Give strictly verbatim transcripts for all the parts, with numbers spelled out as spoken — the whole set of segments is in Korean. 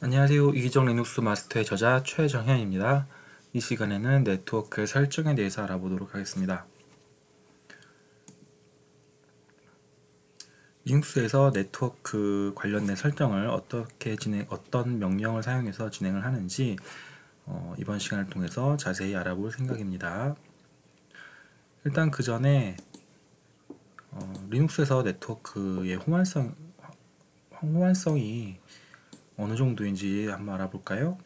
안녕하세요. 이기적 리눅스 마스터의 저자 최정현입니다. 이 시간에는 네트워크 설정에 대해서 알아보도록 하겠습니다. 리눅스에서 네트워크 관련된 설정을 어떻게 진행, 어떤 명령을 사용해서 진행을 하는지 어, 이번 시간을 통해서 자세히 알아볼 생각입니다. 일단 그 전에 어, 리눅스에서 네트워크의 호환성, 호환성이 어느 정도인지 한번 알아볼까요?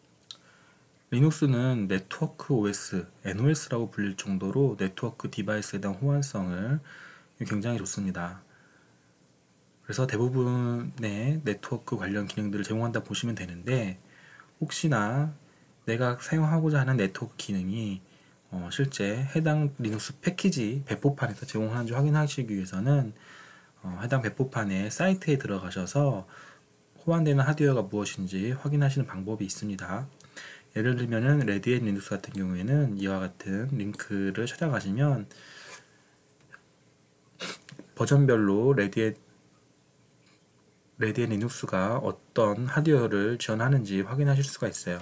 리눅스는 네트워크 오에스, 엔오에스라고 불릴 정도로 네트워크 디바이스에 대한 호환성을 굉장히 좋습니다. 그래서 대부분의 네트워크 관련 기능들을 제공한다 보시면 되는데, 혹시나 내가 사용하고자 하는 네트워크 기능이 어, 실제 해당 리눅스 패키지 배포판에서 제공하는지 확인하시기 위해서는 어, 해당 배포판의 사이트에 들어가셔서 호환되는 하드웨어가 무엇인지 확인하시는 방법이 있습니다. 예를 들면은 레드햇 리눅스 같은 경우에는 이와 같은 링크를 찾아가시면 버전별로 레드햇 레드햇 리눅스가 어떤 하드웨어를 지원하는지 확인하실 수가 있어요.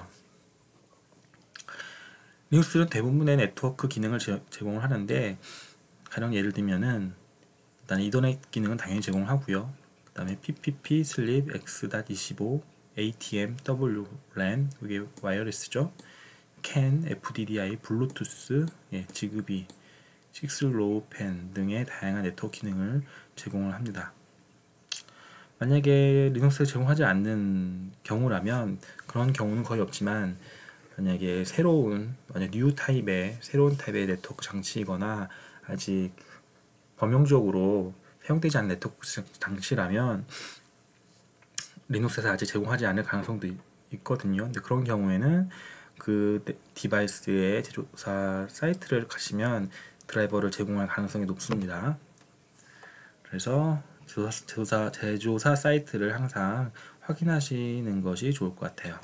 리눅스는 대부분의 네트워크 기능을 제, 제공을 하는데, 가령 예를 들면은 일단 이더넷 기능은 당연히 제공을 하고요. 그 다음에 피피피, 슬립, 엑스 이십오, 에이티엠, 더블유랜, 이게 와이어리스죠. 캔, 에프디디아이, 블루투스, 예, 지그비, 식스로우팬 등의 다양한 네트워크 기능을 제공을 합니다. 만약에 리눅스를 제공하지 않는 경우라면, 그런 경우는 거의 없지만, 만약에 새로운, 만약 뉴 타입의, 새로운 타입의 네트워크 장치이거나 아직 범용적으로 사용되지 않은 네트워크 장치라면 리눅스에서 아직 제공하지 않을 가능성도 있거든요. 근데 그런 경우에는 그 디바이스의 제조사 사이트를 가시면 드라이버를 제공할 가능성이 높습니다. 그래서 제조사, 제조사, 제조사 사이트를 항상 확인하시는 것이 좋을 것 같아요.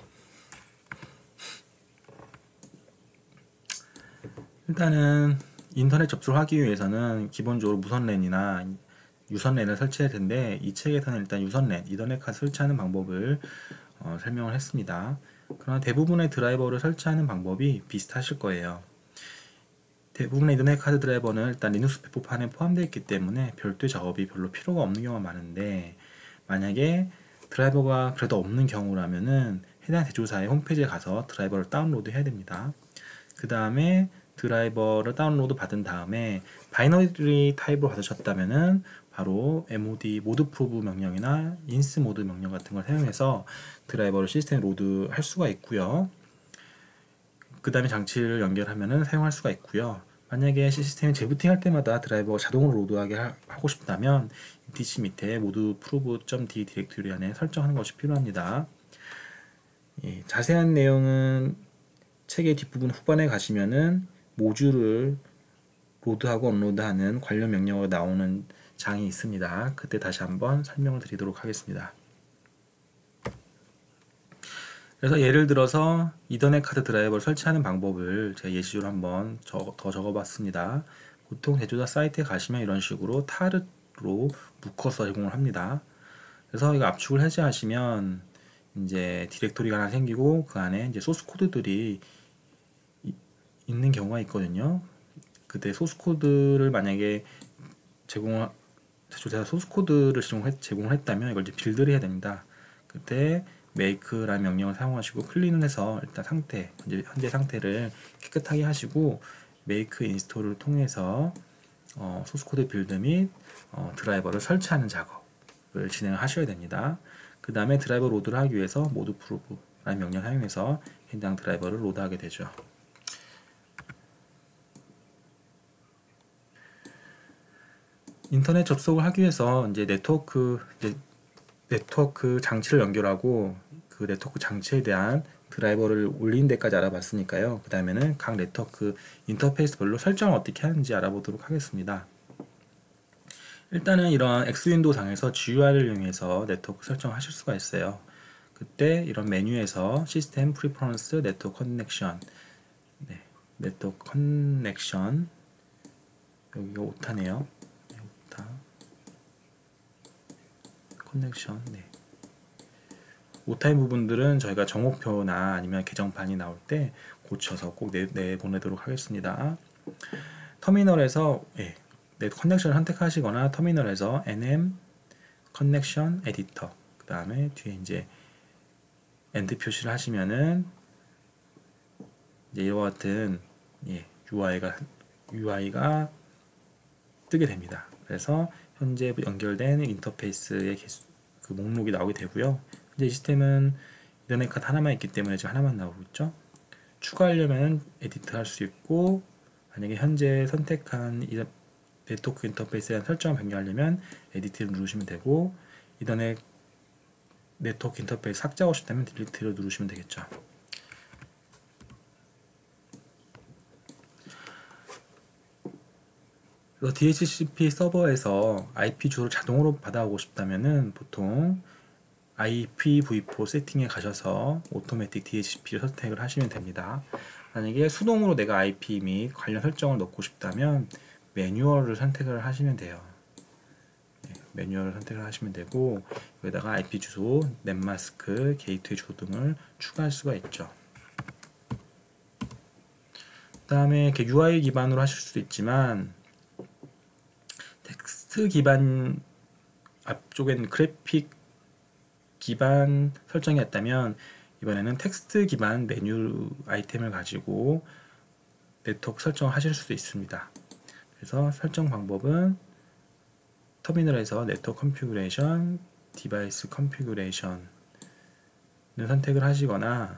일단은 인터넷 접속을 하기 위해서는 기본적으로 무선랜이나 유선랜을 설치해야 되는데, 이 책에서는 일단 유선랜, 이더넷 카드 설치하는 방법을 어, 설명을 했습니다. 그러나 대부분의 드라이버를 설치하는 방법이 비슷하실 거예요. 대부분의 이더넷 카드 드라이버는 일단 리눅스 배포판에 포함되어 있기 때문에 별도의 작업이 별로 필요가 없는 경우가 많은데, 만약에 드라이버가 그래도 없는 경우라면은 해당 제조사의 홈페이지에 가서 드라이버를 다운로드 해야 됩니다. 그 다음에 드라이버를 다운로드 받은 다음에 바이너리 타입으로 받으셨다면은 바로 엠오디 모드 프로브 명령이나 인스 모드 명령 같은 걸 사용해서 드라이버를 시스템에 로드할 수가 있고요. 그 다음에 장치를 연결하면은 사용할 수가 있고요. 만약에 시스템이 재부팅할 때마다 드라이버가 자동으로 로드하게 하, 하고 싶다면 디씨 밑에 모드 프로브.d 디렉토리 안에 설정하는 것이 필요합니다. 예, 자세한 내용은 책의 뒷부분 후반에 가시면은 모듈을 로드하고 업로드하는 관련 명령어가 나오는 장이 있습니다. 그때 다시 한번 설명을 드리도록 하겠습니다. 그래서 예를 들어서 이더넷 카드 드라이버를 설치하는 방법을 제가 예시로 한번 더 적어봤습니다. 보통 제조사 사이트에 가시면 이런 식으로 타르로 묶어서 제공을 합니다. 그래서 이거 압축을 해제하시면 이제 디렉토리가 하나 생기고 그 안에 이제 소스 코드들이 있는 경우가 있거든요. 그때 소스 코드를 만약에 제공 제조사가 소스 코드를 제공을 했다면 이걸 이제 빌드를 해야 됩니다. 그때 make라는 명령을 사용하시고 클린을 해서 일단 상태, 이제 현재 상태를 깨끗하게 하시고 make 인스톨을 통해서 어, 소스 코드 빌드 및 어, 드라이버를 설치하는 작업을 진행을 하셔야 됩니다. 그 다음에 드라이버 로드를 하기 위해서 모드 프로브라는 명령을 사용해서 해당 드라이버를 로드하게 되죠. 인터넷 접속을 하기 위해서 이제 네트워크 이제 네트워크 장치를 연결하고 그 네트워크 장치에 대한 드라이버를 올리는 데까지 알아봤으니까요. 그 다음에는 각 네트워크 인터페이스별로 설정을 어떻게 하는지 알아보도록 하겠습니다. 일단은 이런 엑스윈도우 상에서 지유아이를 이용해서 네트워크 설정을 하실 수가 있어요. 그때 이런 메뉴에서 시스템 프리퍼런스 네트워크 커넥션, 네, 네트워크 커넥션, 여기가 오타네요. 네, 오타 커넥션, 네. 오타인 부분들은 저희가 정오표나 아니면 개정판이 나올 때 고쳐서 꼭 내, 내보내도록 하겠습니다. 터미널에서 예, 네, 커넥션을 선택하시거나 터미널에서 nm 커넥션 에디터 그 다음에 뒤에 이제 엔드 표시를 하시면은 이제 이와 같은 예, 유아이가 유아이가 뜨게 됩니다. 그래서 현재 연결된 인터페이스의 개수, 그 목록이 나오게 되고요. 이제 이 시스템은 이더넷 카드 하나만 있기 때문에 지금 하나만 나오고 있죠. 추가하려면 에디트 할 수 있고, 만약에 현재 선택한 이 네트워크 인터페이스에 대한 설정을 변경하려면 에디트를 누르시면 되고, 이더넷 네트워크 인터페이스 삭제하고 싶다면 딜리트를 누르시면 되겠죠. 그래서 디에이치시피 서버에서 아이피 주소를 자동으로 받아오고 싶다면은 보통 아이피브이 포 세팅에 가셔서 오토매틱 디에이치시피를 선택을 하시면 됩니다. 만약에 수동으로 내가 아이피 및 관련 설정을 넣고 싶다면 매뉴얼을 선택을 하시면 돼요. 네, 매뉴얼을 선택을 하시면 되고, 여기다가 아이피 주소, 넷마스크, 게이트웨이 주소 등을 추가할 수가 있죠. 그 다음에 이렇게 유아이 기반으로 하실 수도 있지만, 텍스트 기반, 앞쪽에는 그래픽 기반 설정이었다면 이번에는 텍스트 기반 메뉴 아이템을 가지고 네트워크 설정을 하실 수도 있습니다. 그래서 설정 방법은 터미널에서 네트워크 컨피그레이션, 디바이스 컨피그레이션을 선택을 하시거나,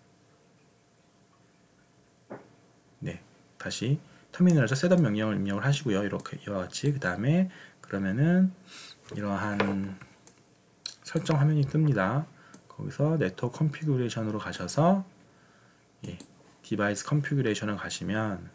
네, 다시 터미널에서 셋업 명령을 입력을 하시고요. 이렇게 이와 같이. 그 다음에 그러면은 이러한 설정 화면이 뜹니다. 거기서 네트워크 컨피그레이션으로 가셔서 예, 디바이스 컨피그레이션을 가시면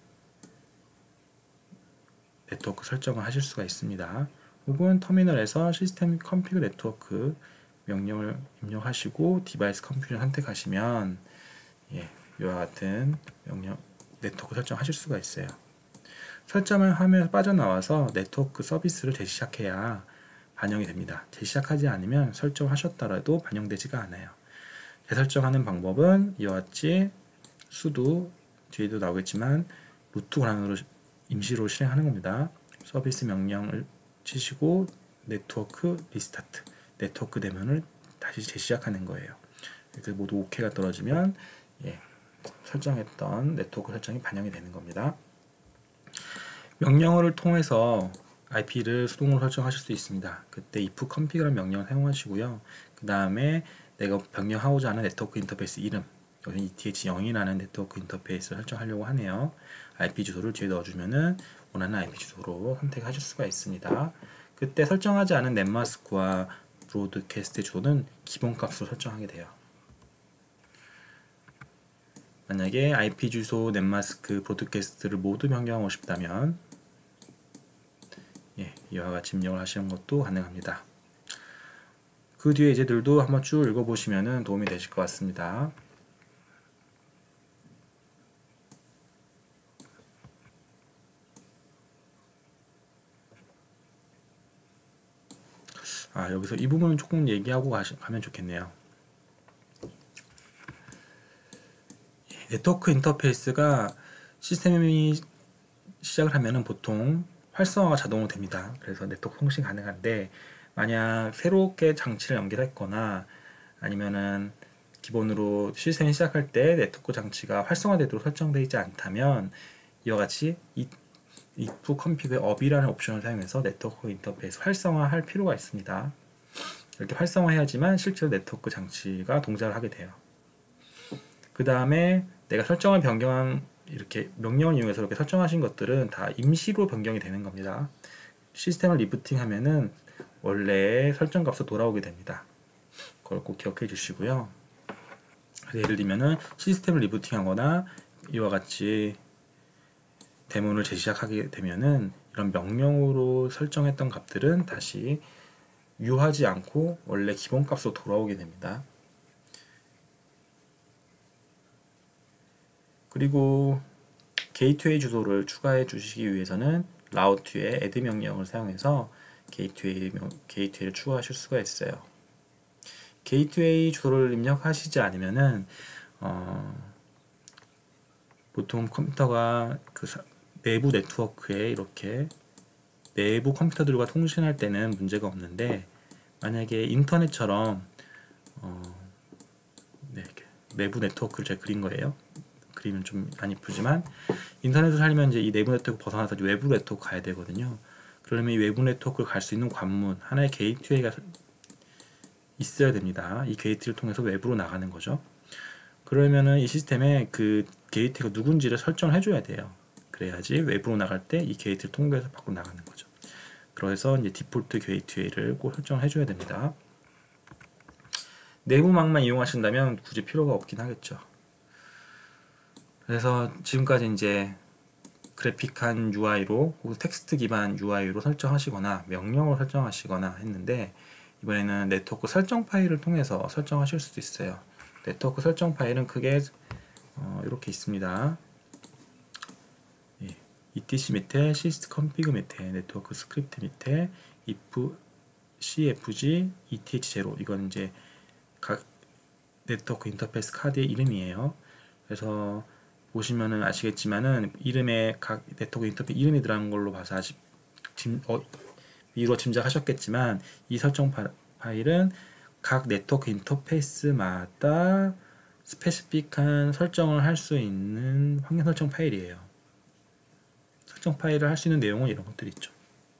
네트워크 설정을 하실 수가 있습니다. 혹은 터미널에서 시스템 컨피그 네트워크 명령을 입력하시고 디바이스 컨피그레이션 선택하시면 예, 이와 같은 명령 네트워크 설정하실 수가 있어요. 설정을 하면서 빠져나와서 네트워크 서비스를 재시작해야 반영이 됩니다. 재시작하지 않으면 설정하셨더라도 반영되지가 않아요. 재설정하는 방법은 이와 같이 수도, 뒤에도 나오겠지만 루트 권한으로 임시로 실행하는 겁니다. 서비스 명령을 치시고 네트워크 리스타트, 네트워크 대면을 다시 재시작하는 거예요. 이렇게 모두 오케이가 떨어지면 예, 설정했던 네트워크 설정이 반영이 되는 겁니다. 명령어를 통해서 아이피를 수동으로 설정하실 수 있습니다. 그때 if config라는 명령을 사용하시고요. 그 다음에 내가 변경하고자 하는 네트워크 인터페이스 이름, 여기 이티에이치 영이라는 네트워크 인터페이스를 설정하려고 하네요. 아이피 주소를 뒤에 넣어주면은 원하는 아이피 주소로 선택하실 수가 있습니다. 그때 설정하지 않은 넷마스크와 브로드캐스트 주소는 기본값으로 설정하게 돼요. 만약에 아이피 주소, 넷마스크, 브로드캐스트를 모두 변경하고 싶다면 예, 이와 같이 입력을 하시는 것도 가능합니다. 그 뒤에 예제들도 한번 쭉 읽어보시면 도움이 되실 것 같습니다. 아, 여기서 이 부분은 조금 얘기하고 가시, 가면 좋겠네요. 네트워크 인터페이스가 시스템이 시작을 하면은 보통 활성화가 자동으로 됩니다. 그래서 네트워크 통신 가능한데, 만약 새롭게 장치를 연결했거나 아니면은 기본으로 시스템이 시작할 때 네트워크 장치가 활성화되도록 설정되어 있지 않다면 이와 같이 if config up이라는 옵션을 사용해서 네트워크 인터페이스 활성화할 필요가 있습니다. 이렇게 활성화해야지만 실제로 네트워크 장치가 동작을 하게 돼요. 그 다음에 내가 설정을 변경한 이렇게 명령을 이용해서 이렇게 설정하신 것들은 다 임시로 변경이 되는 겁니다. 시스템을 리부팅 하면은 원래 설정 값으로 돌아오게 됩니다. 그걸 꼭 기억해 주시고요. 예를 들면은 시스템을 리부팅 하거나 이와 같이 데모를 재시작하게 되면은 이런 명령으로 설정했던 값들은 다시 유하지 않고 원래 기본 값으로 돌아오게 됩니다. 그리고 게이트웨이 주소를 추가해 주시기 위해서는 라우트의 add 명령을 사용해서 게이트웨이, 게이트웨이를 추가하실 수가 있어요. 게이트웨이 주소를 입력하시지 않으면은 어, 보통 컴퓨터가 그 사, 내부 네트워크에 이렇게 내부 컴퓨터들과 통신할 때는 문제가 없는데, 만약에 인터넷처럼 어, 네, 이렇게 내부 네트워크를 제가 그린 거예요. 그리면 좀 안 이쁘지만, 인터넷을 살면 이제 이 내부 네트워크 벗어나서 외부 네트워크 가야 되거든요. 그러면 이 외부 네트워크를 갈 수 있는 관문, 하나의 게이트웨이가 있어야 됩니다. 이 게이트를 통해서 외부로 나가는 거죠. 그러면은 이 시스템에 그 게이트가 누군지를 설정을 해줘야 돼요. 그래야지 외부로 나갈 때 이 게이트를 통과해서 밖으로 나가는 거죠. 그래서 이제 디폴트 게이트웨이를 꼭 설정을 해줘야 됩니다. 내부망만 이용하신다면 굳이 필요가 없긴 하겠죠. 그래서 지금까지 이제 그래픽한 유아이로 혹은 텍스트 기반 유아이로 설정하시거나 명령으로 설정하시거나 했는데, 이번에는 네트워크 설정 파일을 통해서 설정하실 수도 있어요. 네트워크 설정 파일은 크게 어, 이렇게 있습니다. 예, 이티씨 밑에 시스 컨피그 밑에 네트워크 스크립트 밑에 if cfg eth 제로, 이건 이제 각 네트워크 인터페이스 카드의 이름이에요. 그래서 보시면은 아시겠지만은 이름에 각 네트워크 인터페이스 이름이 들어간 걸로 봐서 아직 짐, 어, 미루어 짐작하셨겠지만, 이 설정 파, 파일은 각 네트워크 인터페이스마다 스페시픽한 설정을 할 수 있는 환경 설정 파일이에요. 설정 파일을 할 수 있는 내용은 이런 것들이 있죠.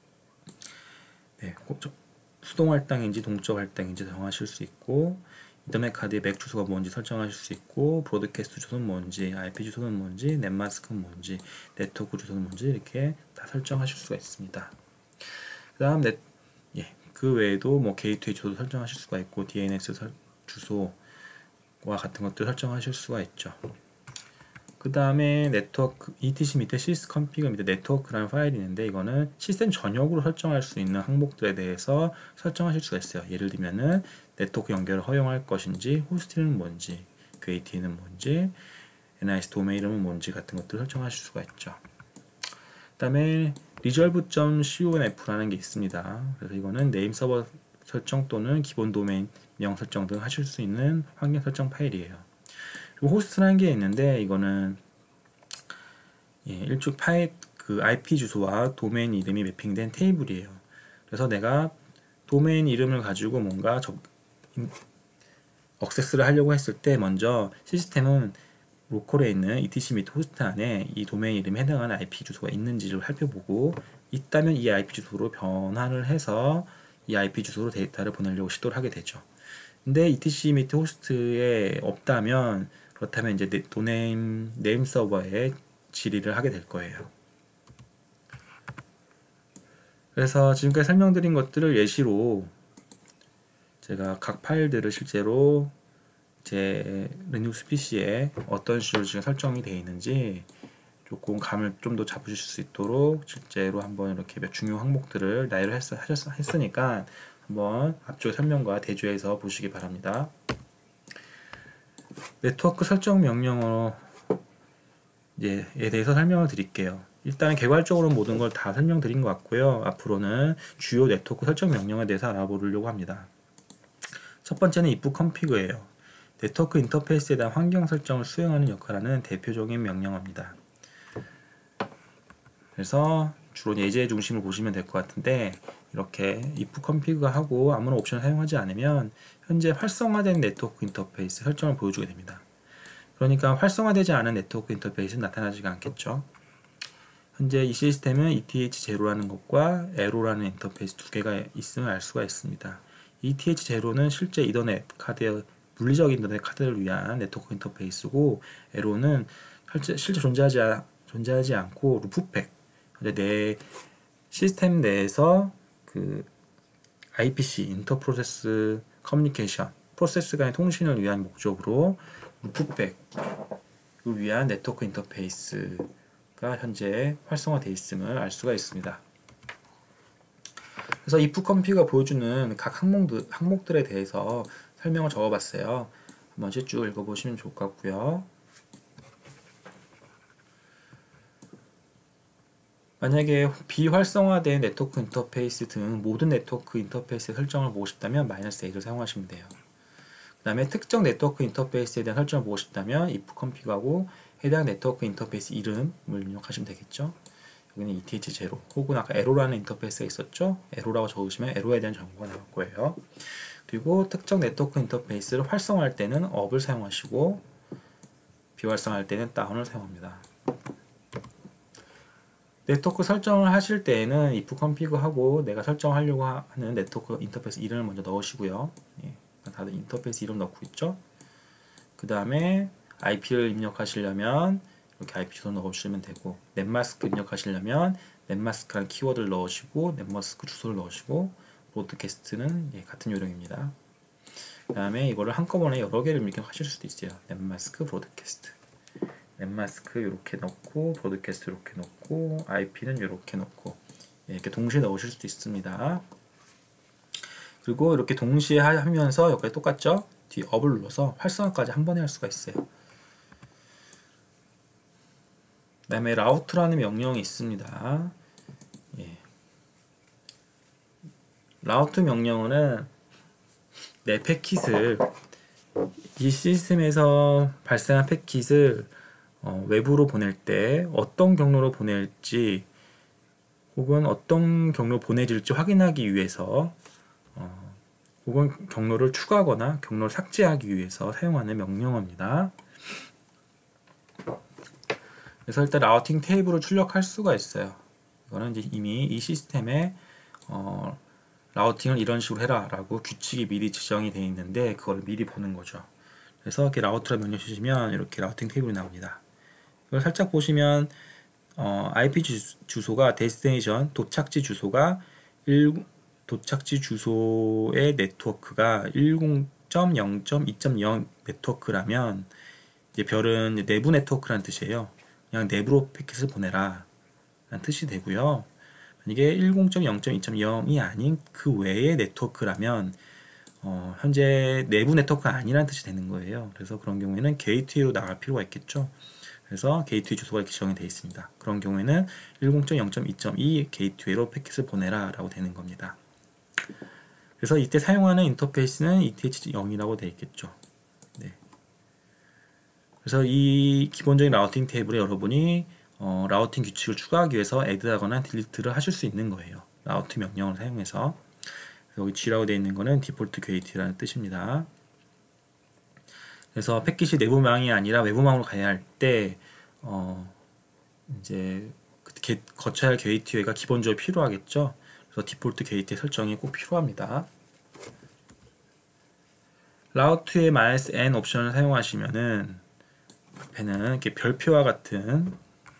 네, 수동 할당인지 동적 할당인지 정하실 수 있고, 인터넷 카드의 맥 주소가 뭔지 설정하실 수 있고, 브로드캐스트 주소는 뭔지, 아이피 주소는 뭔지, 넷마스크는 뭔지, 네트워크 주소는 뭔지 이렇게 다 설정하실 수가 있습니다. 그 다음 넷, 예, 그 외에도 뭐 게이트웨이 주소 설정하실 수가 있고, 디엔에스 설, 주소와 같은 것들 설정하실 수가 있죠. 그 다음에 네트워크 이티씨 밑에 시스 컨피그 밑에 네트워크라는 파일이 있는데, 이거는 시스템 전역으로 설정할 수 있는 항목들에 대해서 설정하실 수가 있어요. 예를 들면은 네트워크 연결을 허용할 것인지, 호스트는 뭔지, 게이트웨이는 뭔지, 엔아이에스 도메인 이름은 뭔지 같은 것들을 설정하실 수가 있죠. 그 다음에 resolve.conf라는 게 있습니다. 그래서 이거는 네임 서버 설정 또는 기본 도메인 명 설정 등 하실 수 있는 환경 설정 파일이에요. 그리고 호스트라는 게 있는데, 이거는 예, 일종 파일 그 아이피 주소와 도메인 이름이 매핑된 테이블이에요. 그래서 내가 도메인 이름을 가지고 뭔가 적, 억세스를 하려고 했을 때, 먼저 시스템은 로컬에 있는 이티씨 및 호스트 안에 이 도메인 이름에 해당하는 아이피 주소가 있는지를 살펴보고, 있다면 이 아이피 주소로 변환을 해서 이 아이피 주소로 데이터를 보내려고 시도를 하게 되죠. 근데 이티씨 및 호스트에 없다면, 그렇다면 이제 도네임 네임 서버에 질의를 하게 될 거예요. 그래서 지금까지 설명드린 것들을 예시로 제가 각 파일들을 실제로 제 리눅스 피씨에 어떤 식으로 지금 설정이 되어 있는지 조금 감을 좀 더 잡으실 수 있도록 실제로 한번 이렇게 몇 중요 항목들을 나열을 했, 했으니까 한번 앞쪽 설명과 대조해서 보시기 바랍니다. 네트워크 설정 명령어에 대해서 설명을 드릴게요. 일단 개괄적으로 모든 걸 다 설명드린 것 같고요. 앞으로는 주요 네트워크 설정 명령에 대해서 알아보려고 합니다. 첫 번째는 if config예요. 네트워크 인터페이스에 대한 환경 설정을 수행하는 역할을 하는 대표적인 명령어입니다. 그래서 주로 예제 중심을 보시면 될 것 같은데, 이렇게 if config가 하고 아무런 옵션을 사용하지 않으면 현재 활성화된 네트워크 인터페이스 설정을 보여주게 됩니다. 그러니까 활성화되지 않은 네트워크 인터페이스는 나타나지가 않겠죠. 현재 이 시스템은 이티에이치 제로라는 것과 에로라는 인터페이스 두 개가 있음을 알 수가 있습니다. 이티에이치 제로는 실제 이더넷 카드의 물리적 인터넷 카드를 위한 네트워크 인터페이스고, 에로는 실제, 실제 존재하지, 존재하지 않고 루프팩, 내 시스템 내에서 그 아이피씨 인터프로세스 커뮤니케이션, 프로세스 간의 통신을 위한 목적으로 루프백을 위한 네트워크 인터페이스가 현재 활성화되어 있음을 알 수가 있습니다. 그래서 if config가 보여주는 각 항목들, 항목들에 대해서 설명을 적어봤어요. 한번 쭉 읽어보시면 좋을 것 같고요. 만약에 비활성화된 네트워크 인터페이스 등 모든 네트워크 인터페이스 설정을 보고 싶다면 마이너스 A를 사용하시면 돼요. 그 다음에 특정 네트워크 인터페이스에 대한 설정을 보고 싶다면 if config하고 해당 네트워크 인터페이스 이름을 입력하시면 되겠죠. 여기는 이티에이치 제로 혹은 아까 에로라는 인터페이스가 있었죠. 에로라고 적으시면 에로에 대한 정보가 나올 거예요. 그리고 특정 네트워크 인터페이스를 활성화할 때는 업을 사용하시고 비활성화할 때는 다운을 사용합니다. 네트워크 설정을 하실 때에는 if config 하고 내가 설정하려고 하는 네트워크 인터페이스 이름을 먼저 넣으시고요. 예, 다들 인터페이스 이름 넣고 있죠. 그 다음에 아이피를 입력하시려면 이렇게 아이피 주소 넣으시면 되고, 넷마스크 입력하시려면 넷마스크라는 키워드를 넣으시고 넷마스크 주소를 넣으시고, 브로드캐스트는 예, 같은 요령입니다. 그 다음에 이거를 한꺼번에 여러 개를 입력하실 수도 있어요. 넷마스크 브로드캐스트, 넷마스크 이렇게 넣고 브로드캐스트 이렇게 넣고 아이피는 이렇게 넣고 예, 이렇게 동시에 넣으실 수도 있습니다. 그리고 이렇게 동시에 하면서 여기까지 똑같죠? 뒤 업을 눌러서 활성화까지 한 번에 할 수가 있어요. 그 다음에 라우트라는 명령이 있습니다. 예. 라우트 명령어는 내 패킷을 이 시스템에서 발생한 패킷을 어, 외부로 보낼 때 어떤 경로로 보낼지 혹은 어떤 경로로 보내질지 확인하기 위해서 어, 혹은 경로를 추가하거나 경로를 삭제하기 위해서 사용하는 명령어입니다. 그래서 일단 라우팅 테이블을 출력할 수가 있어요. 이거는 이제 이미 이 시스템에 어, 라우팅을 이런 식으로 해라 라고 규칙이 미리 지정이 되어 있는데 그걸 미리 보는 거죠. 그래서 이렇게 라우트라 명령 주시면 이렇게 라우팅 테이블이 나옵니다. 이걸 살짝 보시면 어, 아이피 주, 주소가 데스티네이션 도착지 주소가 일, 도착지 주소의 네트워크가 십 점 영 점 이 점 영 네트워크라면 이제 별은 이제 내부 네트워크라는 뜻이에요. 그냥 내부로 패킷을 보내라 라는 뜻이 되고요. 이게 십 점 영 점 이 점 영이 아닌 그 외의 네트워크라면 어, 현재 내부 네트워크가 아니라는 뜻이 되는 거예요. 그래서 그런 경우에는 게이트웨이로 나갈 필요가 있겠죠. 그래서 게이트웨이 주소가 이렇게 지정이 되어 있습니다. 그런 경우에는 십 점 영 점 이 점 이 게이트웨이로 패킷을 보내라 라고 되는 겁니다. 그래서 이때 사용하는 인터페이스는 이티에이치 영이라고 되어 있겠죠. 네. 그래서 이 기본적인 라우팅 테이블에 여러분이 어, 라우팅 규칙을 추가하기 위해서 add하거나 delete를 하실 수 있는 거예요. 라우트 명령을 사용해서. 여기 G라고 되어 있는 거는 디폴트 게이트라는 뜻입니다. 그래서 패킷이 내부망이 아니라 외부망으로 가야 할 때 어, 이제 게, 거쳐야 할 게이트웨이가 기본적으로 필요하겠죠. 그래서 디폴트 게이트의 설정이 꼭 필요합니다. 라우트의 마이너스 n 옵션을 사용하시면은 앞에는 이렇게 별표와 같은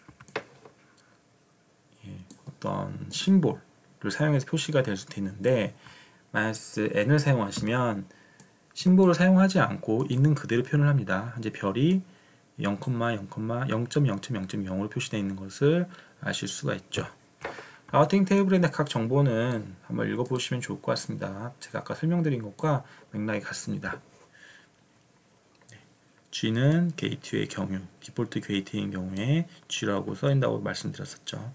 예, 어떤 심볼을 사용해서 표시가 될 수도 있는데 마이너스 n을 사용하시면 심볼을 사용하지 않고 있는 그대로 표현을 합니다. 현재 별이 영, 영, 영 점 영 점 영 점 영으로 표시되어 있는 것을 아실 수가 있죠. 라우팅 테이블의 각 정보는 한번 읽어보시면 좋을 것 같습니다. 제가 아까 설명드린 것과 맥락이 같습니다. G는 게이트웨이 경유, 디폴트 게이트웨이인 경우에 G라고 써있다고 말씀드렸었죠.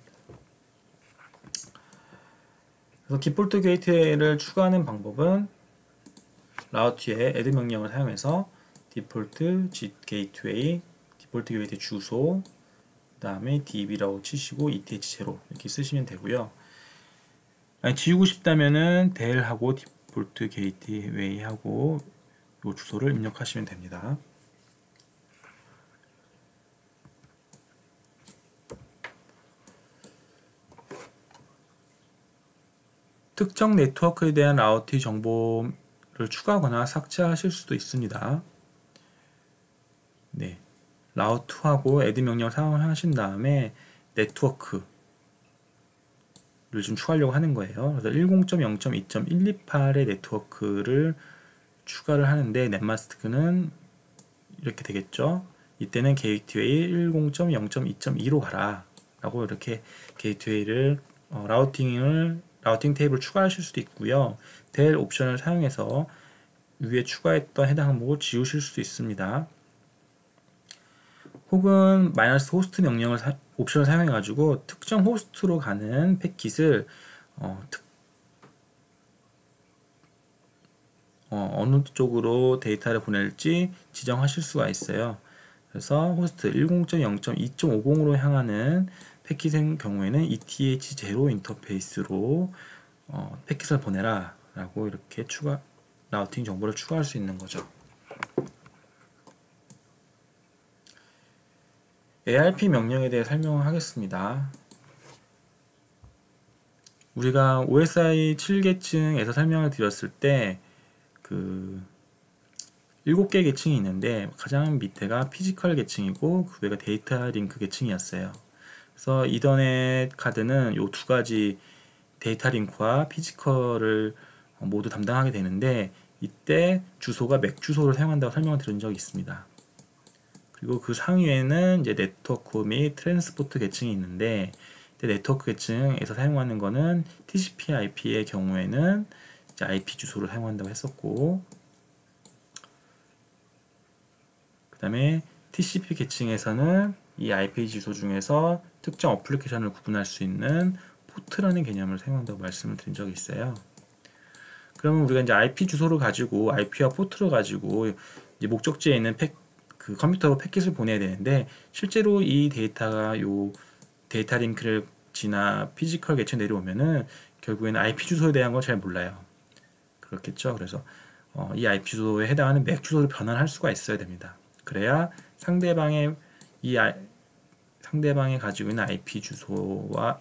그래서 디폴트 게이트웨이를 추가하는 방법은 라우트의 add 명령을 사용해서 디폴트 G 게이트웨이, 디폴트 게이트웨이 주소, 그 다음에 db라고 치시고 이티에이치 제로 이렇게 쓰시면 되고요. 아니, 지우고 싶다면은 del하고 디폴트 게이트웨이 하고 이 주소를 입력하시면 됩니다. 특정 네트워크에 대한 라우팅 정보를 추가하거나 삭제하실 수도 있습니다. 네, 라우트하고 add 명령을 사용하신 다음에 네트워크를 좀 추가하려고 하는 거예요. 그래서 십 점 영 점 이 점 일이팔의 네트워크를 추가를 하는데 넷마스크는 이렇게 되겠죠. 이때는 게이트웨이 십 점 영 점 이 점 이로 가라 라고 이렇게 게이트웨이를 어, 라우팅을 라우팅 테이블 추가하실 수도 있고요. del 옵션을 사용해서 위에 추가했던 해당 항목을 지우실 수도 있습니다. 혹은 마이너스 호스트 명령을 사, 옵션을 사용해 가지고 특정 호스트로 가는 패킷을 어, 특, 어, 어느 쪽으로 데이터를 보낼지 지정하실 수가 있어요. 그래서 호스트 십 점 영 점 이 점 오공으로 향하는 패킷의 경우에는 이티에이치 제로 인터페이스로 어, 패킷을 보내라 라고 이렇게 추가 라우팅 정보를 추가할 수 있는 거죠. 에이알피 명령에 대해 설명을 하겠습니다. 우리가 오에스아이 칠 계층에서 설명을 드렸을 때 그 일곱 개 계층이 있는데 가장 밑에가 피지컬 계층이고 그 위가 데이터 링크 계층이었어요. 그래서 이더넷 카드는 이 두 가지 데이터 링크와 피지컬을 모두 담당하게 되는데 이때 주소가 맥 주소를 사용한다고 설명을 드린 적이 있습니다. 그리고 그 상위에는 이제 네트워크 및 트랜스포트 계층이 있는데 네트워크 계층에서 사용하는 거는 티씨피 아이피의 경우에는 이제 아이피 주소를 사용한다고 했었고, 그 다음에 티씨피 계층에서는 이 아이피 주소 중에서 특정 어플리케이션을 구분할 수 있는 포트라는 개념을 사용한다고 말씀을 드린 적이 있어요. 그러면 우리가 이제 아이피 주소를 가지고 아이피와 포트를 가지고 이제 목적지에 있는 팩, 그 컴퓨터로 패킷을 보내야 되는데 실제로 이 데이터가 요 데이터 링크를 지나 피지컬 계층 내려오면은 결국에는 아이피 주소에 대한 걸 잘 몰라요. 그렇겠죠. 그래서 어, 이 아이피 주소에 해당하는 맥 주소를 변환할 수가 있어야 됩니다. 그래야 상대방의 이 아, 상대방이 가지고 있는 아이피 주소와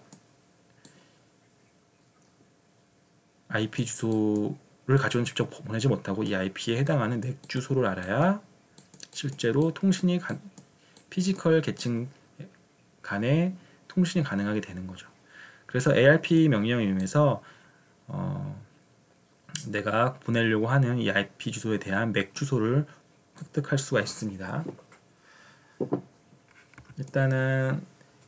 아이피 주소를 가지고는 직접 보내지 못하고 이 아이피에 해당하는 맥 주소를 알아야 실제로 통신이 가, 피지컬 계층 간의 통신이 가능하게 되는 거죠. 그래서 에이알피 명령을 이용해서 어, 내가 보내려고 하는 이 아이피 주소에 대한 맥 주소를 획득할 수가 있습니다. 일단은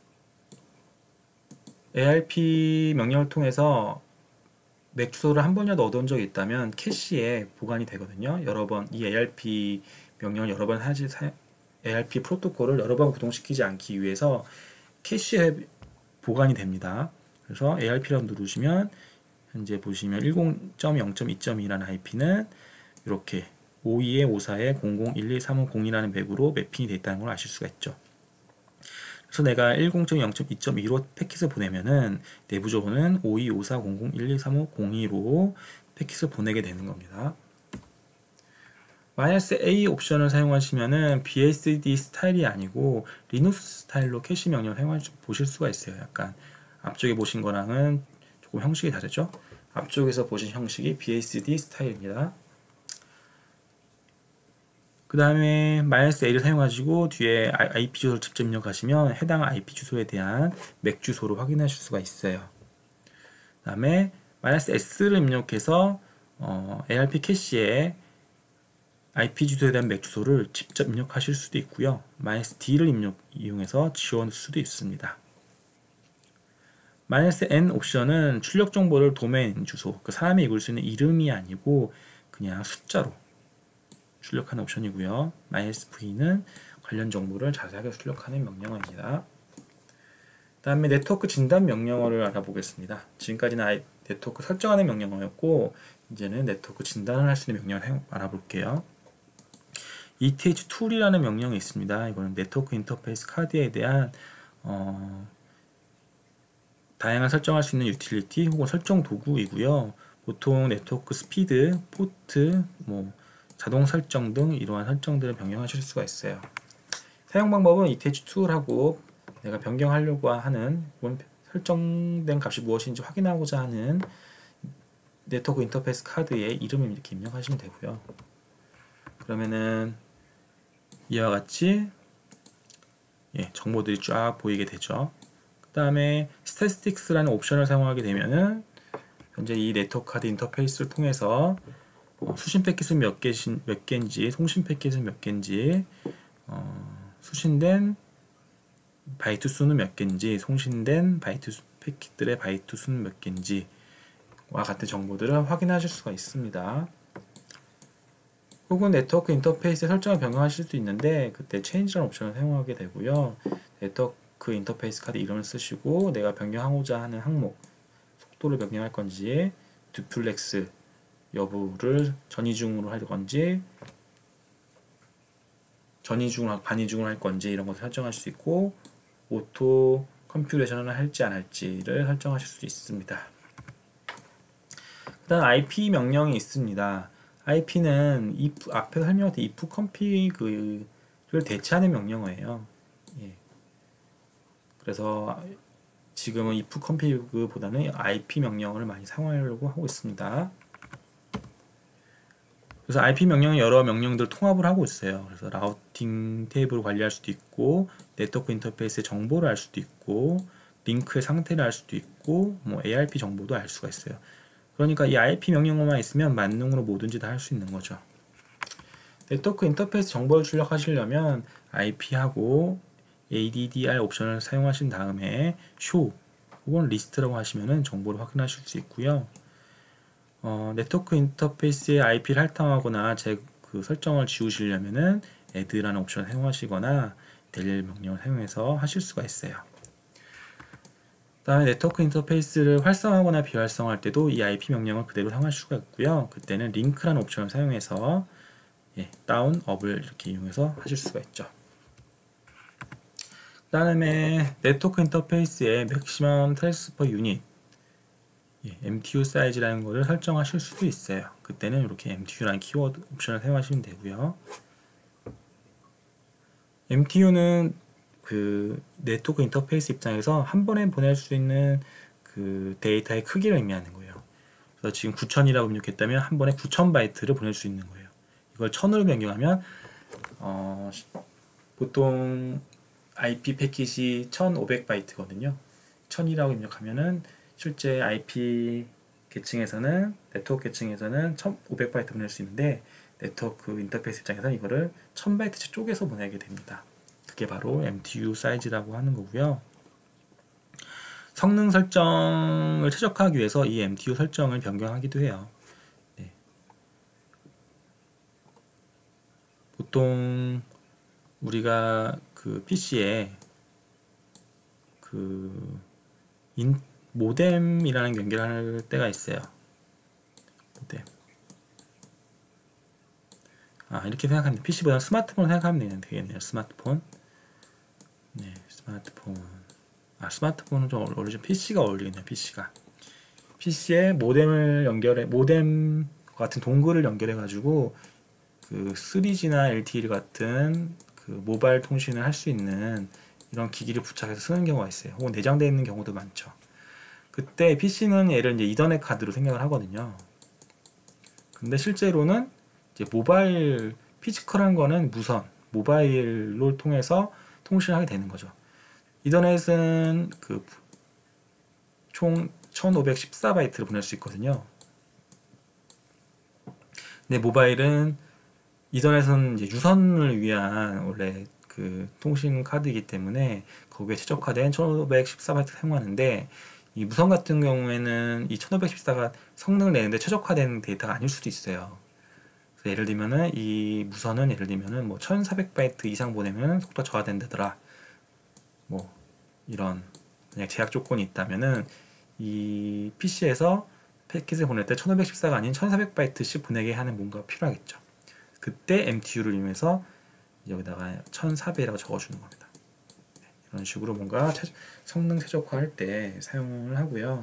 에이알피 명령을 통해서 맥 주소를 한 번이라도 얻은 적이 있다면 캐시에 보관이 되거든요. 여러 번 이 에이알피 명령을 여러 번 하지 에이알피 프로토콜을 여러 번 구동시키지 않기 위해서 캐시에 보관이 됩니다. 그래서 에이알피라고 누르시면 현재 보시면 십 점 영 점 이 점 이라는 아이피는 이렇게 오이에 오사에 공공일이삼오공이라는 맥으로 매핑이 되어 있다는 걸 아실 수가 있죠. 그래서 내가 십 점 영 점 이 점 이로 패킷을 보내면은 내부적으로는 오이 오사 공공일이삼오공이로 패킷을 보내게 되는 겁니다. 마이너스 A 옵션을 사용하시면은 비에스디 스타일이 아니고 리눅스 스타일로 캐시 명령을 사용해 보실 수가 있어요. 약간 앞쪽에 보신 거랑은 조금 형식이 다르죠. 앞쪽에서 보신 형식이 비에스디 스타일입니다. 그 다음에 마이너스 A를 사용하시고 뒤에 아이피 주소를 직접 입력하시면 해당 아이피 주소에 대한 맥 주소를 확인하실 수가 있어요. 그 다음에 마이너스 S를 입력해서 어, 에이알피 캐시에 아이피 주소에 대한 맥 주소를 직접 입력하실 수도 있고요. 마이너스 D를 입력, 이용해서 지워낼 수도 있습니다. 마이너스 N 옵션은 출력 정보를 도메인 주소, 그 사람이 읽을 수 있는 이름이 아니고 그냥 숫자로 출력하는 옵션이고요. 마이너스 V는 관련 정보를 자세하게 출력하는 명령어입니다. 다음에 네트워크 진단 명령어를 알아보겠습니다. 지금까지는 아이, 네트워크 설정하는 명령어였고 이제는 네트워크 진단을 할 수 있는 명령을 알아볼게요. 이티에이치 툴이라는 명령이 있습니다. 이거는 네트워크 인터페이스 카드에 대한 어, 다양한 설정할 수 있는 유틸리티 혹은 설정 도구이고요. 보통 네트워크 스피드, 포트, 뭐 자동 설정 등 이러한 설정들을 변경하실 수가 있어요. 사용 방법은 이티에이치 툴하고 내가 변경하려고 하는 설정된 값이 무엇인지 확인하고자 하는 네트워크 인터페이스 카드의 이름을 이렇게 입력하시면 되고요. 그러면은 이와 같이 예, 정보들이 쫙 보이게 되죠. 그 다음에 스태티스틱스라는 옵션을 사용하게 되면은 현재 이 네트워크 카드 인터페이스를 통해서 어, 수신 패킷은 몇, 개, 몇 개인지, 송신 패킷은 몇 개인지, 어, 수신된 바이트 수는 몇 개인지, 송신된 바이트 수, 패킷들의 바이트 수는 몇 개인지와 같은 정보들을 확인하실 수가 있습니다. 혹은 네트워크 인터페이스 설정을 변경하실 수도 있는데 그때 체인지라는 옵션을 사용하게 되고요. 네트워크 인터페이스 카드 이름을 쓰시고 내가 변경하고자 하는 항목, 속도를 변경할 건지, 듀플렉스 여부를 전이중으로 할 건지 전이중으로 반이중으로 할 건지 이런 것을 설정할 수 있고, 오토 컴퓨레이션을 할지 안 할지를 설정하실 수 있습니다. 일단 아이피 명령이 있습니다. 아이피는 if, 앞에서 설명했던 if config를 대체하는 명령어예요. 예. 그래서 지금은 if config보다는 아이피 명령어를 많이 사용하려고 하고 있습니다. 그래서 아이피 명령은 여러 명령들을 통합을 하고 있어요. 그래서 라우팅 테이블을 관리할 수도 있고, 네트워크 인터페이스의 정보를 알 수도 있고, 링크의 상태를 알 수도 있고, 뭐 에이알피 정보도 알 수가 있어요. 그러니까 이 아이피 명령어만 있으면 만능으로 뭐든지 다 할 수 있는 거죠. 네트워크 인터페이스 정보를 출력하시려면 아이피하고 에이디디알 옵션을 사용하신 다음에 show 혹은 list라고 하시면은 정보를 확인하실 수 있고요. 어, 네트워크 인터페이스의 아이피를 할당하거나 제 그 설정을 지우시려면은 add라는 옵션을 사용하시거나 del 명령을 사용해서 하실 수가 있어요. 그 다음에 네트워크 인터페이스를 활성화하거나 비활성화할 때도 이 아이피 명령을 그대로 사용할 수가 있고요. 그때는 링크라는 옵션을 사용해서 예, 다운, 업을 이렇게 이용해서 하실 수가 있죠. 그 다음에 네트워크 인터페이스의 맥시멈 트랜스퍼 유닛 예, 엠티유 사이즈라는 것을 설정하실 수도 있어요. 그때는 이렇게 엠티유라는 키워드 옵션을 사용하시면 되고요. 엠티유는 그 네트워크 인터페이스 입장에서 한 번에 보낼 수 있는 그 데이터의 크기를 의미하는 거예요. 그래서 지금 구천이라고 입력했다면 한 번에 구천 바이트를 보낼 수 있는 거예요. 이걸 천으로 변경하면 어, 보통 아이피 패킷이 천오백 바이트거든요. 천이라고 입력하면은 실제 아이피 계층에서는 네트워크 계층에서는 천오백 바이트 보낼 수 있는데, 네트워크 인터페이스 입장에서는 이거를 천 바이트씩 쪼개서 보내게 됩니다. 그게 바로 엠티유 사이즈라고 하는 거고요. 성능 설정을 최적화하기 위해서 이 엠티유 설정을 변경하기도 해요. 네. 보통 우리가 그 피시에 그 인, 모뎀이라는 게 연결할 때가 있어요. 모뎀. 아, 이렇게 생각하면 피시보다 스마트폰을 생각하면 되겠네요. 스마트폰. 네, 스마트폰. 아, 스마트폰은 좀 어울리죠. 피시가 어울리겠네요. 피시가. 피시에 모뎀을 연결해, 모뎀 같은 동글을 연결해 가지고 그 쓰리지나 엘티이 같은 그 모바일 통신을 할 수 있는 이런 기기를 부착해서 쓰는 경우가 있어요. 혹은 내장되어 있는 경우도 많죠. 그때 피시는 얘를 이제 이더넷 카드로 생각을 하거든요. 근데 실제로는 이제 모바일 피지컬한 거는 무선 모바일로 통해서 통신을 하게 되는 거죠. 이더넷은 그 총 천오백십사 바이트를 보낼 수 있거든요. 근데 모바일은 이더넷은 이제 유선을 위한 원래 그 통신 카드이기 때문에 거기에 최적화된 천오백십사 바이트 사용하는데, 이 무선 같은 경우에는 이 천오백십사가 성능을 내는데 최적화된 데이터가 아닐 수도 있어요. 그래서 예를 들면은 이 무선은 예를 들면은 뭐 천사백 바이트 이상 보내면 속도가 저하된다더라. 뭐 이런 그냥 제약 조건이 있다면은 이 피시에서 패킷을 보낼 때 천오백십사가 아닌 천사백 바이트씩 보내게 하는 뭔가가 필요하겠죠. 그때 엠티유를 이용해서 여기다가 천사백이라고 적어주는 겁니다. 네, 이런 식으로 뭔가 최, 성능 최적화할 때 사용을 하고요.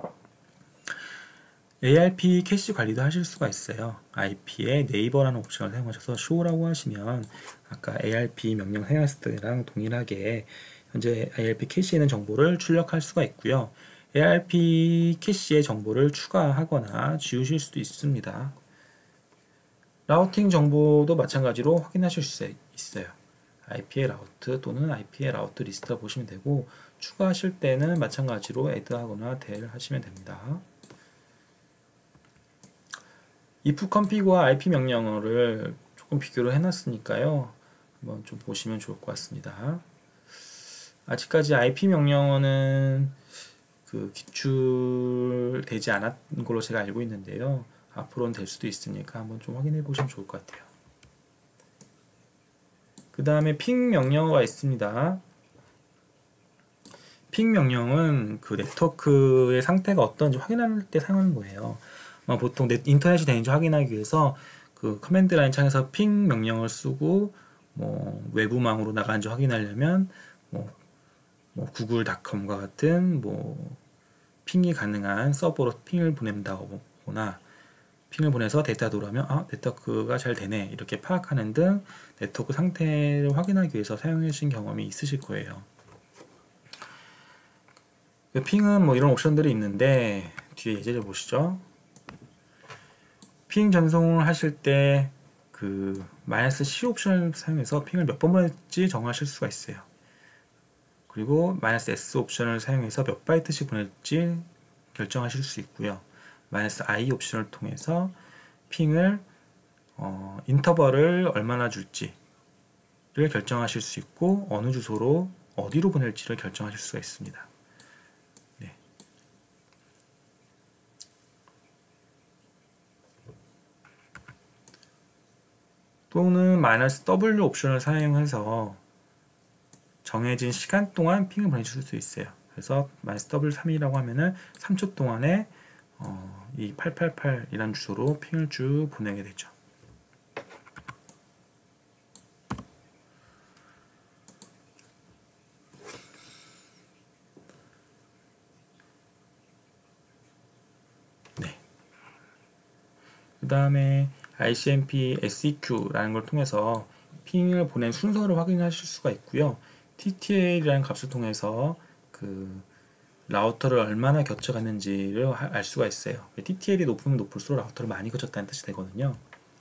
에이알피 캐시 관리도 하실 수가 있어요. 아이피에 네이버라는 옵션을 사용하셔서 show라고 하시면 아까 에이알피 명령 사용했을 때랑 동일하게 현재 에이알피 캐시에 있는 정보를 출력할 수가 있고요. 에이알피 캐시의 정보를 추가하거나 지우실 수도 있습니다. 라우팅 정보도 마찬가지로 확인하실 수 있어요. 아이피의 라우트 또는 아이피의 라우트 리스트 보시면 되고, 추가하실 때는 마찬가지로 add 하거나 del 하시면 됩니다. if config와 아이피 명령어를 조금 비교를 해놨으니까요. 한번 좀 보시면 좋을 것 같습니다. 아직까지 아이피 명령어는 그 기출되지 않았는 걸로 제가 알고 있는데요. 앞으로는 될 수도 있으니까 한번 좀 확인해 보시면 좋을 것 같아요. 그 다음에 핑 명령어가 있습니다. 핑 명령은 그 네트워크의 상태가 어떤지 확인할 때 사용하는 거예요. 어, 보통 넷, 인터넷이 되는지 확인하기 위해서 그 커맨드 라인 창에서 핑 명령을 쓰고 뭐 외부망으로 나가는지 확인하려면 뭐, 뭐 구글닷컴과 같은 뭐 핑이 가능한 서버로 핑을 보낸다거나 핑을 보내서 데이터 돌아오면 아 네트워크가 잘 되네 이렇게 파악하는 등 네트워크 상태를 확인하기 위해서 사용해 주신 경험이 있으실 거예요. 핑은 뭐 이런 옵션들이 있는데 뒤에 예제를 보시죠. 핑 전송을 하실 때 그 마이너스 C 옵션을 사용해서 핑을 몇 번 보낼지 정하실 수가 있어요. 그리고 마이너스 S 옵션을 사용해서 몇 바이트씩 보낼지 결정하실 수 있고요. 마이너스 I 옵션을 통해서 핑을 어, 인터벌을 얼마나 줄지를 결정하실 수 있고 어느 주소로 어디로 보낼지를 결정하실 수가 있습니다. 네. 또는 마이너스 W 옵션을 사용해서 정해진 시간 동안 핑을 보내줄 수 있어요. 그래서 마이너스 더블유 삼이라고 하면은 삼 초 동안에 어, 이 팔팔팔이라는 주소로 핑을 쭉 보내게 되죠. 네. 그 다음에 아이씨엠피 에스이큐라는 걸 통해서 핑을 보낸 순서를 확인하실 수가 있고요. 티티엘이라는 값을 통해서 그 라우터를 얼마나 거쳐갔는지를 알 수가 있어요. 티티엘이 높으면 높을수록 라우터를 많이 거쳤다는 뜻이 되거든요.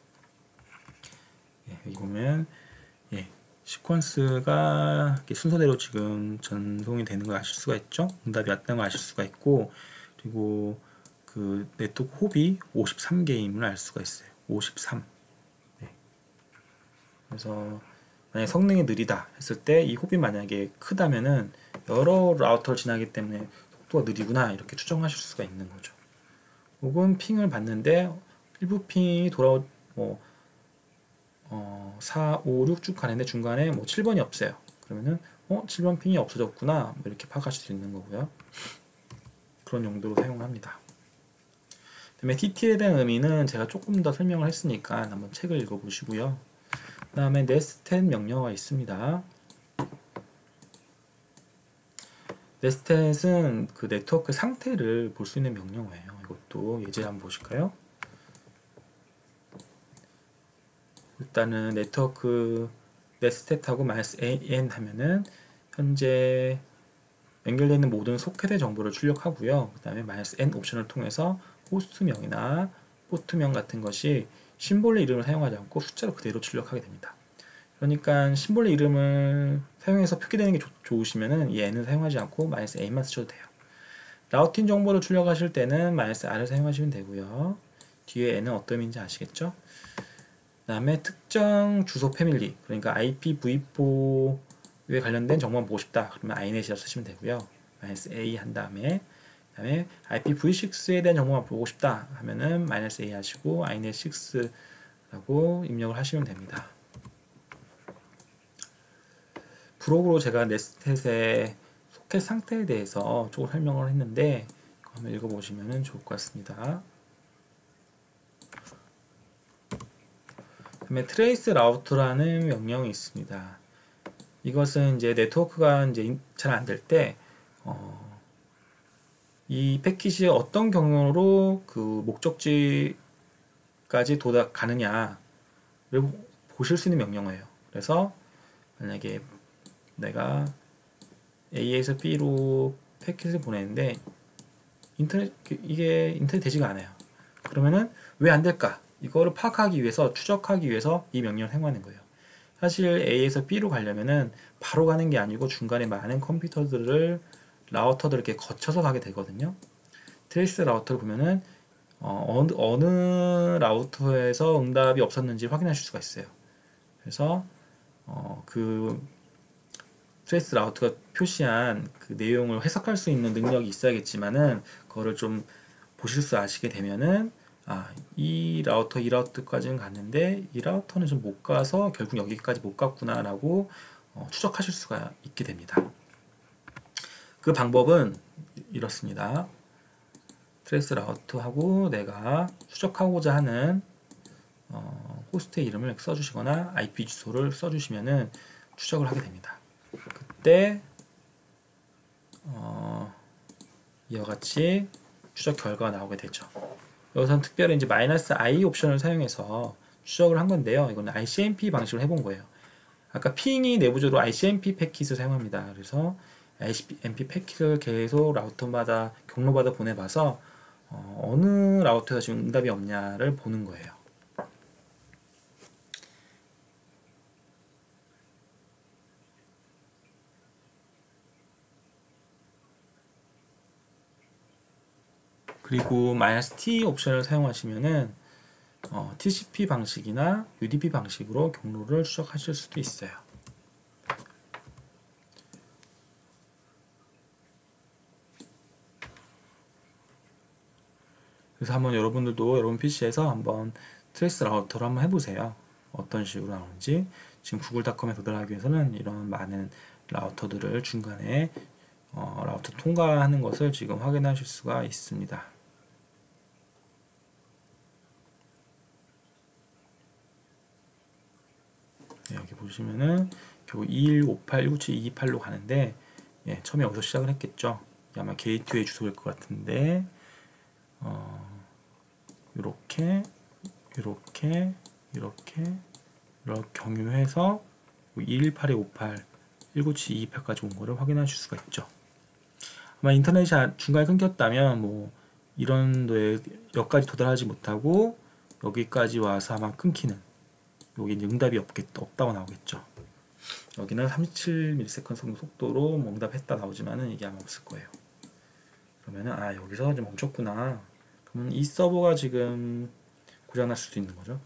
예, 여기 보면 예, 시퀀스가 순서대로 지금 전송이 되는 걸 아실 수가 있죠. 응답이 왔다는 걸 아실 수가 있고, 그리고 그 네트워크 홉이 오십삼 개임을 알 수가 있어요. 오십삼. 네. 그래서 만약에 성능이 느리다 했을 때 이 홉이 만약에 크다면은 여러 라우터를 지나기 때문에 속도가 느리구나 이렇게 추정하실 수가 있는 거죠. 혹은 핑을 봤는데 일부 핑이 돌아오 뭐 어, 사, 오, 육 쭉 가는데 중간에 뭐 칠 번이 없어요. 그러면은 어 칠 번 핑이 없어졌구나 뭐 이렇게 파악하실 수 있는 거고요. 그런 용도로 사용을 합니다. 그다음에 티티엘에 대한 의미는 제가 조금 더 설명을 했으니까 한번 책을 읽어보시고요. 그 다음에 네스텐 명령어가 있습니다. 네스텐은 그 네트워크 상태를 볼 수 있는 명령어예요. 이것도 예제 한번 보실까요? 일단은 네트워크 네스텟하고 마이너스 엔 하면은 현재 연결되어 있는 모든 소켓의 정보를 출력하고요. 그 다음에 마이너스 엔 옵션을 통해서 호스트명이나 포트명 같은 것이 심볼의 이름을 사용하지 않고 숫자로 그대로 출력하게 됩니다. 그러니까 심볼의 이름을 사용해서 표기되는 게 조, 좋으시면은 이 n을 사용하지 않고 마이너스 a만 쓰셔도 돼요. 라우팅 정보를 출력하실 때는 마이너스 r을 사용하시면 되고요. 뒤에 n은 어떤 의미인지 아시겠죠? 그 다음에 특정 주소 패밀리, 그러니까 아이피브이포에 관련된 정보만 보고 싶다. 그러면 아이넷이라고 쓰시면 되고요. 마이너스 a 한 다음에 그 다음에 아이피브이 식스에 대한 정보만 보고 싶다 하면은 마이너스 a 하시고 아이넷 식스라고 입력을 하시면 됩니다. 브로그로 제가 네스텟의 소켓 상태에 대해서 조금 설명을 했는데 한번 읽어보시면 좋을 것 같습니다. 그다음에 트레이스 라우트라는 명령이 있습니다. 이것은 이제 네트워크가 이제 잘 안 될 때 어, 이 패킷이 어떤 경로로 그 목적지까지 도달가느냐를 보실 수 있는 명령어예요. 그래서 만약에 내가 A에서 B로 패킷을 보내는데 인터넷 이게 인터넷 되지가 않아요. 그러면은 왜 안 될까? 이거를 파악하기 위해서 추적하기 위해서 이 명령을 사용하는 거예요. 사실 A에서 B로 가려면은 바로 가는 게 아니고 중간에 많은 컴퓨터들을 라우터들을 이렇게 거쳐서 가게 되거든요. 트레이스 라우터를 보면은 어, 어느, 어느 라우터에서 응답이 없었는지 확인하실 수가 있어요. 그래서 어, 그 트레이스 라우터가 표시한 그 내용을 해석할 수 있는 능력이 있어야겠지만은 그거를 좀 보실 수 아시게 되면은 아, 이 라우터 이 라우터까지는 갔는데 이 라우터는 좀 못 가서 결국 여기까지 못 갔구나 라고 어, 추적하실 수가 있게 됩니다. 그 방법은 이렇습니다. 트레이스 라우트하고 내가 추적하고자 하는 어, 호스트의 이름을 써주시거나 아이피 주소를 써주시면은 추적을 하게 됩니다. 그때 어, 이와 같이 추적 결과가 나오게 되죠. 여기서는 특별히 이제 마이너스 i 옵션을 사용해서 추적을 한 건데요. 이거는 아이씨엠피 방식으로 해본 거예요. 아까 핑이 내부적으로 아이씨엠피 패킷을 사용합니다. 그래서 아이씨엠피 패킷을 계속 라우터마다 경로마다 보내봐서 어, 어느 라우터에서 지금 응답이 없냐를 보는 거예요. 그리고 마이너스 T 옵션을 사용하시면은 어, 티씨피 방식이나 유디피 방식으로 경로를 추적하실 수도 있어요. 그래서 한번 여러분들도 여러분 피시에서 한번 트레이스 라우터를 한번 해보세요. 어떤 식으로 나오는지. 지금 구글닷컴에 도달하기 위해서는 이런 많은 라우터들을 중간에 어, 라우터 통과하는 것을 지금 확인하실 수가 있습니다. 네, 여기 보시면은 결국 이일오팔 일구칠 이이팔로 가는데, 예, 처음에 여기서 시작을 했겠죠. 이게 아마 게이트웨이 주소일 것 같은데, 어, 요렇게 요렇게 이렇게 이렇게 경유해서 이일팔 오팔 일구칠 이이팔까지 온 거를 확인하실 수가 있죠. 아마 인터넷이 중간에 끊겼다면 뭐 이런 데에 여기까지 도달하지 못하고 여기까지 와서 아마 끊기는, 여기 이제 응답이 없겠, 없다고 나오겠죠. 여기는 삼십칠 밀리세컨드 정도 속도로 뭐 응답했다 나오지만은 이게 아마 없을 거예요. 그러면은 아, 여기서 좀 멈췄구나. 그러면 이 서버가 지금 고장날 수도 있는 거죠.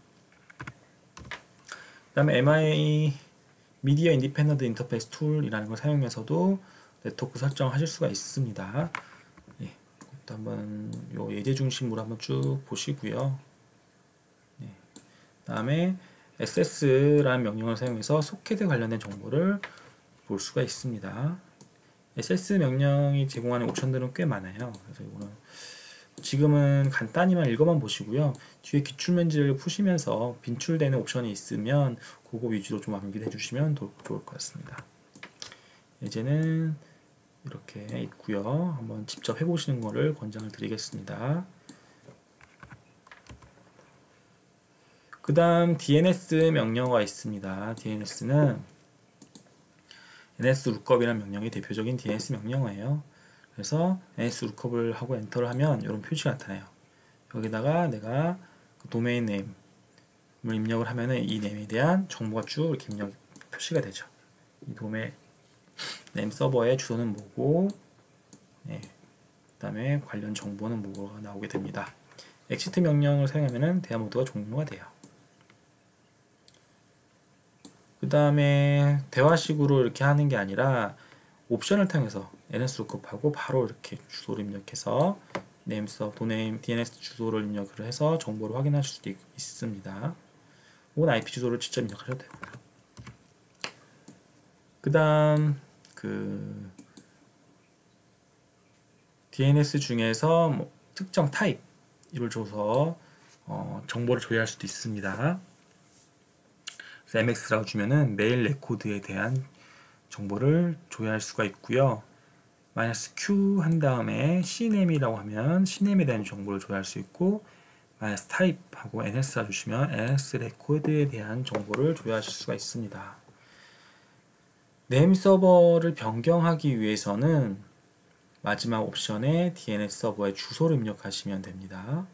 그 다음에 엠아이 미디어 인디펜던트 인터페이스 툴이라는 걸 사용해서도 네트워크 설정하실 수가 있습니다. 예, 이것도 한번 요 예제 중심으로 한번 쭉 보시고요. 예, 그 다음에 에스에스라는 명령을 사용해서 소켓에 관련된 정보를 볼 수가 있습니다. 에스에스 명령이 제공하는 옵션들은 꽤 많아요. 그래서 이거는 지금은 간단히만 읽어만 보시고요. 뒤에 기출문제를 푸시면서 빈출되는 옵션이 있으면 그거 위주로 좀 암기해 주시면 좋을 것 같습니다. 예제는 이렇게 있고요. 한번 직접 해보시는 거를 권장을 드리겠습니다. 그 다음 디엔에스 명령어가 있습니다. 디엔에스는 엔에스 룩업이라는 명령이 대표적인 디엔에스 명령어예요. 그래서 엔에스 룩업을 하고 엔터를 하면 이런 표시가 나타나요. 여기다가 내가 그 도메인 네임을 입력을 하면은 이 네임에 대한 정보가 쭉 이렇게 입력 표시가 되죠. 이 도메인 네임 서버의 주소는 뭐고, 네, 그 다음에 관련 정보는 뭐가 나오게 됩니다. 엑시트 명령을 사용하면은 대화 모드가 종료가 돼요. 그 다음에 대화식으로 이렇게 하는 게 아니라 옵션을 통해서 엔에스 룩업하고 바로 이렇게 주소를 입력해서 네임 서버 도네임 디엔에스 주소를 입력을 해서 정보를 확인하실 수도 있습니다. 혹은 아이피 주소를 직접 입력하셔도 되고요. 그 다음 그 디엔에스 중에서 뭐 특정 타입을 줘서 어, 정보를 조회할 수도 있습니다. 엠엑스라고 주면은 메일 레코드에 대한 정보를 조회할 수가 있고요. 마이너스 Q 한 다음에 씨네임이라고 하면 씨네임에 대한 정보를 조회할 수 있고, 마이너스 타입하고 엔에스라 주시면 엔에스 레코드에 대한 정보를 조회하실 수가 있습니다. 네임 서버를 변경하기 위해서는 마지막 옵션에 디엔에스 서버의 주소를 입력하시면 됩니다.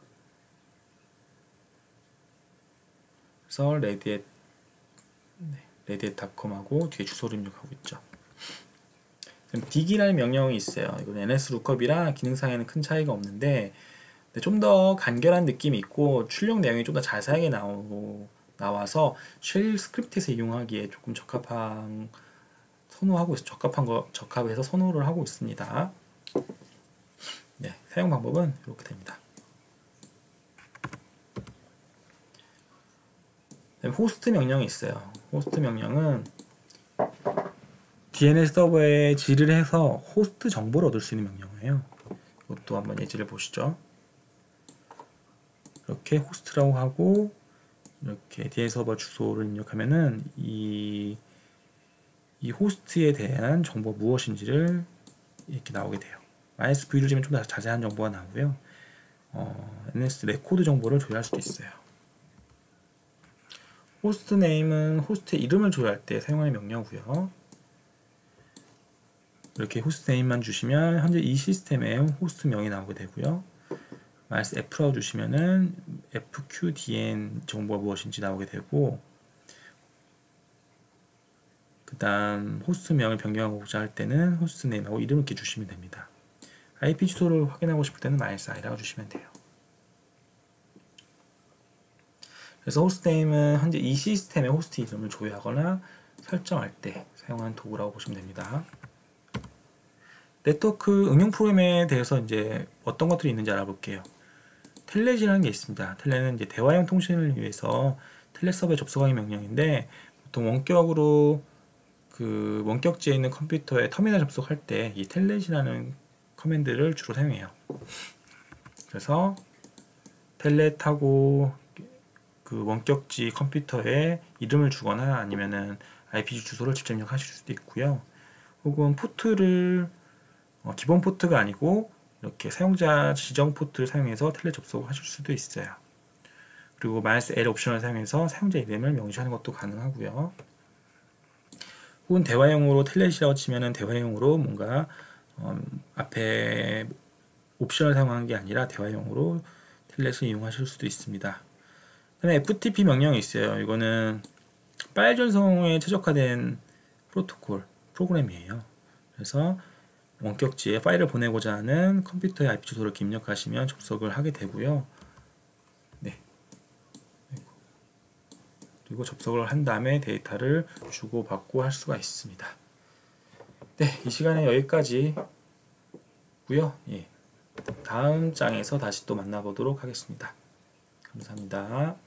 그래서 레디엣 네, 레디엣 닷컴하고 뒤에 주소를 입력하고 있죠. 딕이라는 명령이 있어요. 이건 엔에스 룩업이랑 기능상에는 큰 차이가 없는데 좀 더 간결한 느낌이 있고 출력 내용이 좀 더 자세하게 나오, 나와서 쉘 스크립트에서 이용하기에 조금 적합한 선호하고 적합한 거 적합해서 선호를 하고 있습니다. 네, 사용 방법은 이렇게 됩니다. 호스트 명령이 있어요. 호스트 명령은 디엔에스 서버에 질을 해서 호스트 정보를 얻을 수 있는 명령이에요. 이것도 한번 예제를 보시죠. 이렇게 호스트라고 하고 이렇게 디엘 서버 주소를 입력하면은 이, 이 호스트에 대한 정보가 무엇인지를 이렇게 나오게 돼요. 마이에스큐엘을 주면 좀 더 자세한 정보가 나오고요. 어, 엔에스 레코드 정보를 조회할 수도 있어요. 호스트 네임은 호스트의 이름을 조회할 때 사용하는 명령어고요. 이렇게 호스트 네임만 주시면 현재 이 시스템의 호스트명이 나오게 되고요. 마이너스 F라고 주시면은 에프큐디엔 정보가 무엇인지 나오게 되고, 그 다음 호스트명을 변경하고자 할 때는 호스트 네임하고 이름을 이렇게 주시면 됩니다. 아이피 주소를 확인하고 싶을 때는 마이너스 I라고 주시면 돼요. 그래서 호스트 네임은 현재 이 시스템의 호스트 이름을 조회하거나 설정할 때 사용하는 도구라고 보시면 됩니다. 네트워크 응용 프로그램에 대해서 이제 어떤 것들이 있는지 알아볼게요. 텔넷이라는 게 있습니다. 텔넷은 이제 대화형 통신을 위해서 텔넷 서버에 접속하기 명령인데, 보통 원격으로 그 원격지에 있는 컴퓨터에 터미널 접속할 때 이 텔넷이라는 커맨드를 주로 사용해요. 그래서 텔넷하고 그 원격지 컴퓨터에 이름을 주거나 아니면은 아이피 주소를 직접 입력하실 수도 있고요. 혹은 포트를 어, 기본 포트가 아니고 이렇게 사용자 지정 포트를 사용해서 텔넷 접속을 하실 수도 있어요. 그리고 마이너스 L 옵션을 사용해서 사용자 이름을 명시하는 것도 가능하고요. 혹은 대화용으로 텔넷이라고 치면은 대화용으로 뭔가 어, 앞에 옵션을 사용하는 게 아니라 대화용으로 텔넷을 이용하실 수도 있습니다. 그다음에 에프티피 명령이 있어요. 이거는 파일 전송에 최적화된 프로토콜 프로그램이에요. 그래서 원격지에 파일을 보내고자 하는 컴퓨터의 아이피 주소를 입력하시면 접속을 하게 되고요. 네. 그리고 접속을 한 다음에 데이터를 주고받고 할 수가 있습니다. 네, 이 시간에 여기까지고요. 예. 다음 장에서 다시 또 만나보도록 하겠습니다. 감사합니다.